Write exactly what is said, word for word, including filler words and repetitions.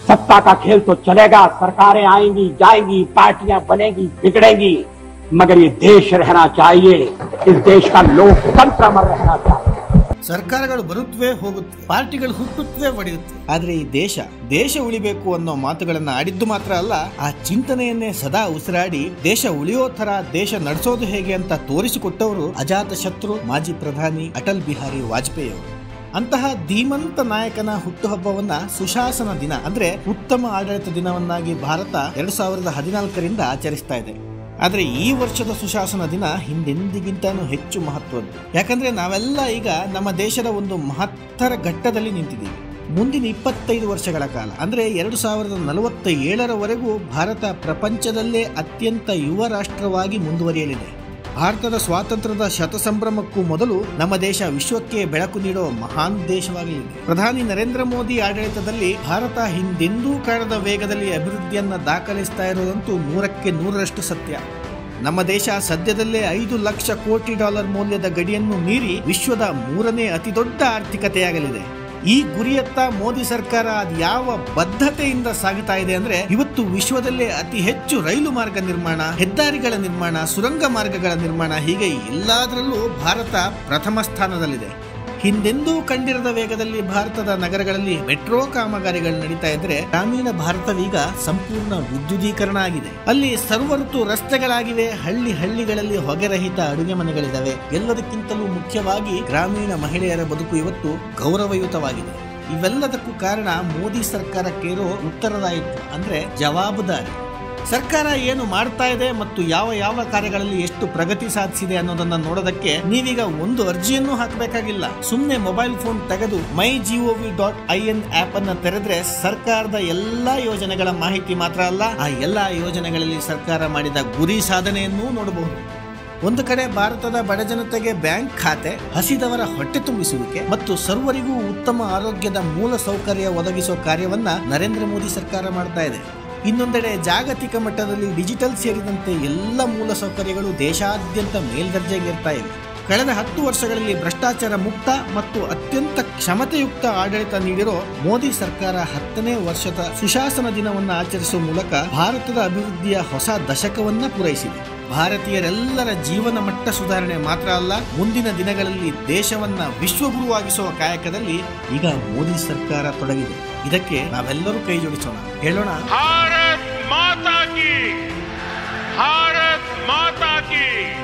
सत्ता का खेल तो चलेगा, सरकारें आएंगी जाएंगी, पार्टियां बनेगी बिगड़ेंगी, मगर ये देश रहना चाहिए। इस देश का लोकतंत्र अमर रहना चाहिए। ಸರ್ಕಾರಗಳು ಬರುತ್ತವೆ ಹೋಗುತ್ತೆ, ಪಾರ್ಟಿಗಳು ಹುಟ್ಟುತ್ತವೆ ಒಡೆಯುತ್ತವೆ, ಆದ್ರೆ ಈ ದೇಶ ದೇಶ ಉಳಿಬೇಕು ಅನ್ನೋ ಮಾತುಗಳನ್ನ ಆಡಿದ್ದು ಮಾತ್ರ ಅಲ್ಲ, ಆ ಚಿಂತನೆಯನ್ನೇ ಸದಾ ಉಸಿರಾಡಿ ದೇಶ ಉಳಿಯೋ ತರ ದೇಶ ನಡೆಸೋದು ಹೇಗೆ ಅಂತ ತೋರಿಸಿಕೊಟ್ಟವರು ಅಜಾತ ಶತ್ರು ಮಾಜಿ ಪ್ರಧಾನಿ ಅಟಲ್ ಬಿಹಾರಿ ವಾಜಪೇಯಿ ಅವರು. ಅಂತಹ ಧೀಮಂತ ನಾಯಕನ ಹುಟ್ಟುಹಬ್ಬವನ್ನ ಸುಶಾಸನ ದಿನ ಅಂದ್ರೆ ಉತ್ತಮ ಆಡಳಿತ ದಿನವನ್ನಾಗಿ ಭಾರತ ಎರಡ್ ಸಾವಿರದ ಹದಿನಾಲ್ಕರಿಂದ ಆಚರಿಸ್ತಾ ಇದೆ. ಆದ್ರೆ ಈ ವರ್ಷದ ಸುಶಾಸನ ದಿನ ಹಿಂದೆಂದಿಗಿಂತಾನು ಹೆಚ್ಚು ಮಹತ್ವದ್ದು. ಯಾಕಂದ್ರೆ ನಾವೆಲ್ಲ ಈಗ ನಮ್ಮ ದೇಶದ ಒಂದು ಮಹತ್ತರ ಘಟ್ಟದಲ್ಲಿ ನಿಂತಿದ್ದೀವಿ. ಮುಂದಿನ ಇಪ್ಪತ್ತೈದು ವರ್ಷಗಳ ಕಾಲ ಅಂದ್ರೆ ಎರಡು ಸಾವಿರದ ನಲವತ್ತ ಏಳರವರೆಗೂ ಭಾರತ ಪ್ರಪಂಚದಲ್ಲೇ ಅತ್ಯಂತ ಯುವ ರಾಷ್ಟ್ರವಾಗಿ ಮುಂದುವರಿಯಲಿದೆ. ಭಾರತದ ಸ್ವಾತಂತ್ರ್ಯದ ಶತಸಂಭ್ರಮಕ್ಕೂ ಮೊದಲು ನಮ್ಮ ದೇಶ ವಿಶ್ವಕ್ಕೆ ಬೆಳಕು ನೀಡುವ ಮಹಾನ್ ದೇಶವಾಗಲಿದೆ. ಪ್ರಧಾನಿ ನರೇಂದ್ರ ಮೋದಿ ಆಡಳಿತದಲ್ಲಿ ಭಾರತ ಹಿಂದೆಂದೂ ಕಾಣದ ವೇಗದಲ್ಲಿ ಅಭಿವೃದ್ಧಿಯನ್ನ ದಾಖಲಿಸ್ತಾ ಇರುವುದಂತೂ ನೂರಕ್ಕೆ ನೂರರಷ್ಟು ಸತ್ಯ. ನಮ್ಮ ದೇಶ ಸದ್ಯದಲ್ಲೇ ಐದು ಲಕ್ಷ ಕೋಟಿ ಡಾಲರ್ ಮೌಲ್ಯದ ಗಡಿಯನ್ನು ಮೀರಿ ವಿಶ್ವದ ಮೂರನೇ ಅತಿ ದೊಡ್ಡ ಆರ್ಥಿಕತೆಯಾಗಲಿದೆ. ಈ ಗುರಿಯತ್ತ ಮೋದಿ ಸರ್ಕಾರ ಅದು ಯಾವ ಬದ್ಧತೆಯಿಂದ ಸಾಗುತ್ತಾ ಇದೆ ಅಂದ್ರೆ, ಇವತ್ತು ವಿಶ್ವದಲ್ಲೇ ಅತಿ ಹೆಚ್ಚು ರೈಲು ಮಾರ್ಗ ನಿರ್ಮಾಣ, ಹೆದ್ದಾರಿಗಳ ನಿರ್ಮಾಣ, ಸುರಂಗ ಮಾರ್ಗಗಳ ನಿರ್ಮಾಣ, ಹೀಗೆ ಎಲ್ಲದರಲ್ಲೂ ಭಾರತ ಪ್ರಥಮ ಸ್ಥಾನದಲ್ಲಿದೆ. ಹಿಂದೆಂದೂ ಕಂಡಿರದ ವೇಗದಲ್ಲಿ ಭಾರತದ ನಗರಗಳಲ್ಲಿ ಮೆಟ್ರೋ ಕಾಮಗಾರಿಗಳು ನಡೀತಾ ಇದ್ರೆ, ಗ್ರಾಮೀಣ ಭಾರತವೀಗ ಸಂಪೂರ್ಣ ವಿದ್ಯುದೀಕರಣ ಆಗಿದೆ. ಅಲ್ಲಿ ಸರ್ವಋತು ರಸ್ತೆಗಳಾಗಿವೆ, ಹಳ್ಳಿ ಹಳ್ಳಿಗಳಲ್ಲಿ ಹೊಗೆರಹಿತ ಅಡುಗೆ ಮನೆಗಳಿದಾವೆ. ಎಲ್ಲದಕ್ಕಿಂತಲೂ ಮುಖ್ಯವಾಗಿ ಗ್ರಾಮೀಣ ಮಹಿಳೆಯರ ಬದುಕು ಇವತ್ತು ಗೌರವಯುತವಾಗಿದೆ. ಇವೆಲ್ಲದಕ್ಕೂ ಕಾರಣ ಮೋದಿ ಸರ್ಕಾರಕ್ಕಿರೋ ಉತ್ತರದಾಯಿತ್ವ ಅಂದ್ರೆ ಜವಾಬ್ದಾರಿ. ಸರ್ಕಾರ ಏನು ಮಾಡ್ತಾ ಇದೆ ಮತ್ತು ಯಾವ ಯಾವ ಕಾರ್ಯಗಳಲ್ಲಿ ಎಷ್ಟು ಪ್ರಗತಿ ಸಾಧಿಸಿದೆ ಅನ್ನೋದನ್ನ ನೋಡೋದಕ್ಕೆ ನೀವೀಗ ಒಂದು ಅರ್ಜಿಯನ್ನು ಹಾಕಬೇಕಾಗಿಲ್ಲ. ಸುಮ್ಮನೆ ಮೊಬೈಲ್ ಫೋನ್ ತೆಗೆದು my G O V dot I N app ಅನ್ನ ತೆರೆದ್ರೆ ಸರ್ಕಾರದ ಎಲ್ಲಾ ಯೋಜನೆಗಳ ಮಾಹಿತಿ ಮಾತ್ರ ಅಲ್ಲ, ಆ ಎಲ್ಲಾ ಯೋಜನೆಗಳಲ್ಲಿ ಸರ್ಕಾರ ಮಾಡಿದ ಗುರಿ ಸಾಧನೆಯನ್ನೂ ನೋಡಬಹುದು. ಒಂದು ಕಡೆ ಭಾರತದ ಬಡಜನತೆಗೆ ಬ್ಯಾಂಕ್ ಖಾತೆ, ಹಸಿದವರ ಹೊಟ್ಟೆ ತುಂಬಿಸುವಿಕೆ ಮತ್ತು ಸರ್ವರಿಗೂ ಉತ್ತಮ ಆರೋಗ್ಯದ ಮೂಲ ಸೌಕರ್ಯ ಒದಗಿಸುವ ಕಾರ್ಯವನ್ನ ನರೇಂದ್ರ ಮೋದಿ ಸರ್ಕಾರ ಮಾಡ್ತಾ ಇದೆ. ಇನ್ನೊಂದೆಡೆ ಜಾಗತಿಕ ಮಟ್ಟದಲ್ಲಿ ಡಿಜಿಟಲ್ ಸೇರಿದಂತೆ ಎಲ್ಲ ಮೂಲ ಸೌಕರ್ಯಗಳು ದೇಶಾದ್ಯಂತ ಮೇಲ್ದರ್ಜೆಗೇರ್ತಾ ಇವೆ. ಕಳೆದ ಹತ್ತು ವರ್ಷಗಳಲ್ಲಿ ಭ್ರಷ್ಟಾಚಾರ ಮುಕ್ತ ಮತ್ತು ಅತ್ಯಂತ ಕ್ಷಮತೆಯುಕ್ತ ಆಡಳಿತ ನೀಡಿರೋ ಮೋದಿ ಸರ್ಕಾರ ಹತ್ತನೇ ವರ್ಷದ ಸುಶಾಸನ ದಿನವನ್ನು ಆಚರಿಸುವ ಮೂಲಕ ಭಾರತದ ಅಭಿವೃದ್ಧಿಯ ಹೊಸ ದಶಕವನ್ನ ಪೂರೈಸಿದೆ. ಭಾರತೀಯರೆಲ್ಲರ ಜೀವನ ಮಟ್ಟ ಸುಧಾರಣೆ ಮಾತ್ರ ಅಲ್ಲ, ಮುಂದಿನ ದಿನಗಳಲ್ಲಿ ದೇಶವನ್ನ ವಿಶ್ವಗುರುವಾಗಿಸುವ ಕಾಯಕದಲ್ಲಿ ಈಗ ಮೋದಿ ಸರ್ಕಾರ ತೊಡಗಿದೆ. ಇದಕ್ಕೆ ನಾವೆಲ್ಲರೂ ಕೈ ಜೋಡಿಸೋಣ, ಹೇಳೋಣ ಭಾರತ್ ಮಾತಾ ಕಿ, ಭಾರತ್ ಮಾತಾ ಕಿ.